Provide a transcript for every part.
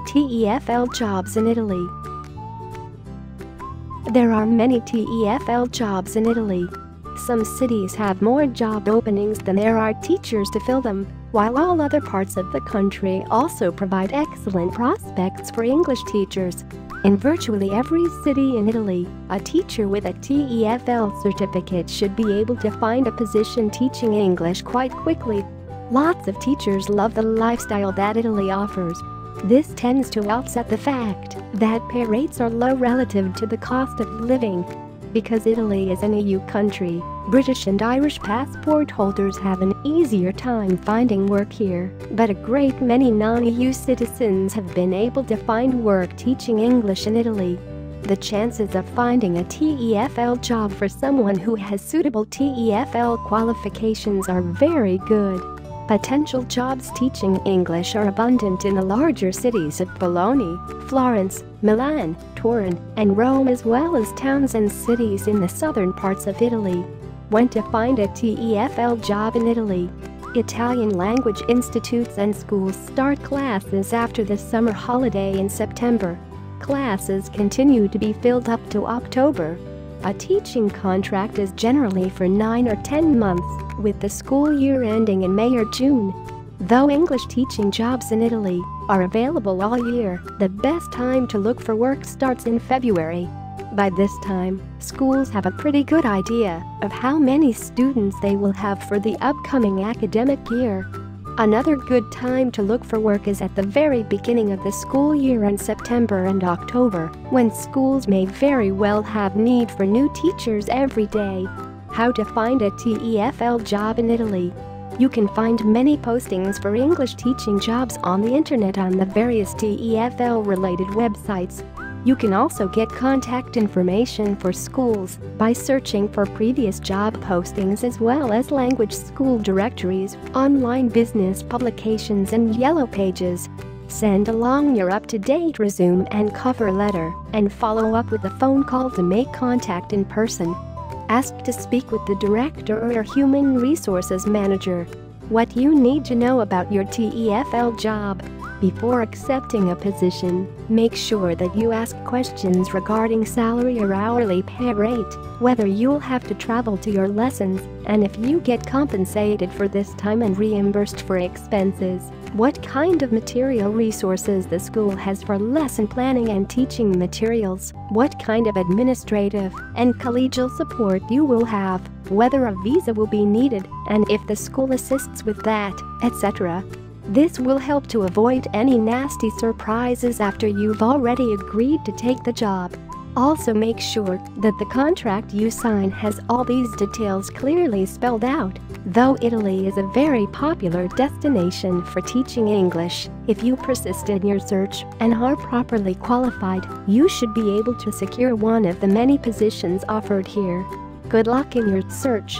TEFL jobs in Italy. There are many TEFL jobs in Italy. Some cities have more job openings than there are teachers to fill them, while all other parts of the country also provide excellent prospects for English teachers. In virtually every city in Italy, a teacher with a TEFL certificate should be able to find a position teaching English quite quickly. Lots of teachers love the lifestyle that Italy offers. This tends to offset the fact that pay rates are low relative to the cost of living. Because Italy is an EU country, British and Irish passport holders have an easier time finding work here, but a great many non-EU citizens have been able to find work teaching English in Italy. The chances of finding a TEFL job for someone who has suitable TEFL qualifications are very good. Potential jobs teaching English are abundant in the larger cities of Bologna, Florence, Milan, Turin, and Rome, as well as towns and cities in the southern parts of Italy. When to find a TEFL job in Italy? Italian language institutes and schools start classes after the summer holiday in September. Classes continue to be filled up to October. A teaching contract is generally for 9 or 10 months, with the school year ending in May or June. Though English teaching jobs in Italy are available all year, the best time to look for work starts in February. By this time, schools have a pretty good idea of how many students they will have for the upcoming academic year. Another good time to look for work is at the very beginning of the school year in September and October, when schools may very well have need for new teachers every day. How to find a TEFL job in Italy? You can find many postings for English teaching jobs on the internet on the various TEFL-related websites. You can also get contact information for schools by searching for previous job postings, as well as language school directories, online business publications, and yellow pages. Send along your up-to-date resume and cover letter, and follow up with a phone call to make contact in person. Ask to speak with the director or human resources manager. What you need to know about your TEFL job. Before accepting a position, make sure that you ask questions regarding salary or hourly pay rate, whether you'll have to travel to your lessons, and if you get compensated for this time and reimbursed for expenses, what kind of material resources the school has for lesson planning and teaching materials, what kind of administrative and collegial support you will have, whether a visa will be needed, and if the school assists with that, etc. This will help to avoid any nasty surprises after you've already agreed to take the job. Also, make sure that the contract you sign has all these details clearly spelled out. Though Italy is a very popular destination for teaching English, if you persist in your search and are properly qualified, you should be able to secure one of the many positions offered here. Good luck in your search.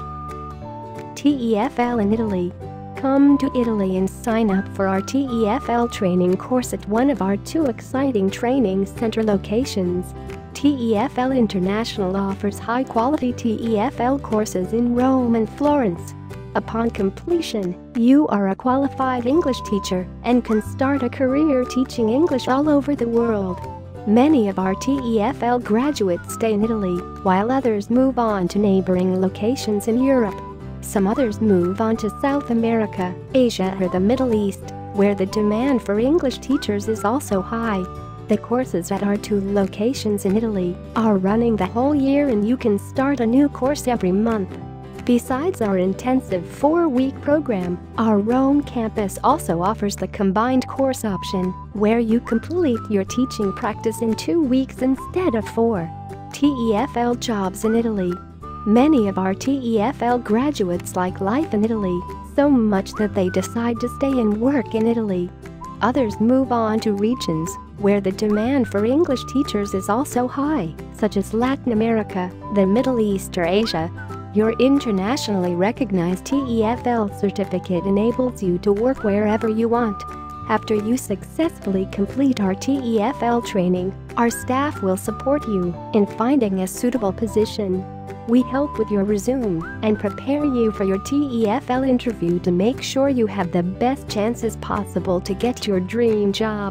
TEFL in Italy. Come to Italy and sign up for our TEFL training course at one of our 2 exciting training center locations. TEFL International offers high-quality TEFL courses in Rome and Florence. Upon completion, you are a qualified English teacher and can start a career teaching English all over the world. Many of our TEFL graduates stay in Italy, while others move on to neighboring locations in Europe. Some others move on to South America, Asia, or the Middle East, where the demand for English teachers is also high. The courses at our 2 locations in Italy are running the whole year, and you can start a new course every month. Besides our intensive 4-week program, our Rome campus also offers the combined course option, where you complete your teaching practice in 2 weeks instead of 4. TEFL jobs in Italy. Many of our TEFL graduates like life in Italy so much that they decide to stay and work in Italy. Others move on to regions where the demand for English teachers is also high, such as Latin America, the Middle East, or Asia. Your internationally recognized TEFL certificate enables you to work wherever you want. After you successfully complete our TEFL training, our staff will support you in finding a suitable position. We help with your resume and prepare you for your TEFL interview to make sure you have the best chances possible to get your dream job.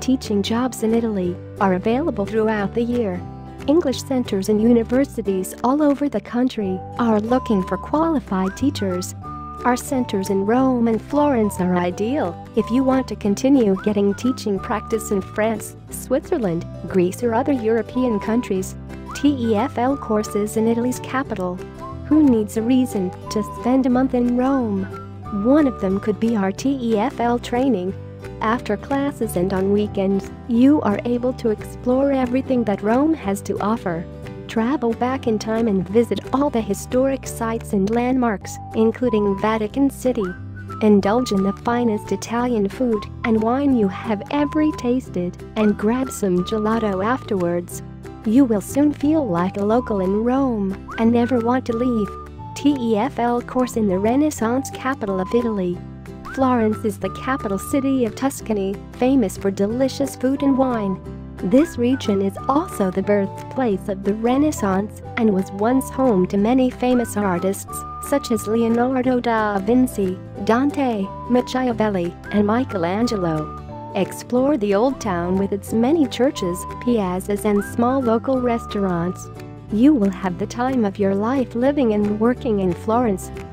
teaching jobs in Italy are available throughout the year. English centers and universities all over the country are looking for qualified teachers. Our centers in Rome and Florence are ideal if you want to continue getting teaching practice in France, Switzerland, Greece or other European countries. TEFL courses in Italy's capital. Who needs a reason to spend a month in Rome? One of them could be our TEFL training. After classes and on weekends, you are able to explore everything that Rome has to offer. Travel back in time and visit all the historic sites and landmarks, including Vatican City. Indulge in the finest Italian food and wine you have ever tasted, and grab some gelato afterwards. You will soon feel like a local in Rome and never want to leave. TEFL course in the Renaissance capital of Italy. Florence is the capital city of Tuscany, famous for delicious food and wine. This region is also the birthplace of the Renaissance and was once home to many famous artists such as Leonardo da Vinci, Dante, Machiavelli, and Michelangelo. Explore the old town with its many churches, piazzas and small local restaurants. You will have the time of your life living and working in Florence.